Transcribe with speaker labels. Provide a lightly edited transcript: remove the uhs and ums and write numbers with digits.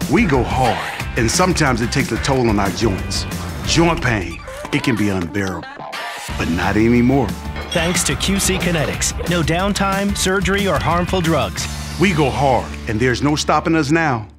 Speaker 1: We go hard, and sometimes it takes a toll on our joints. Joint pain, it can be unbearable, but not anymore.
Speaker 2: Thanks to QC Kinetix. No downtime, surgery, or harmful drugs.
Speaker 1: We go hard, and there's no stopping us now.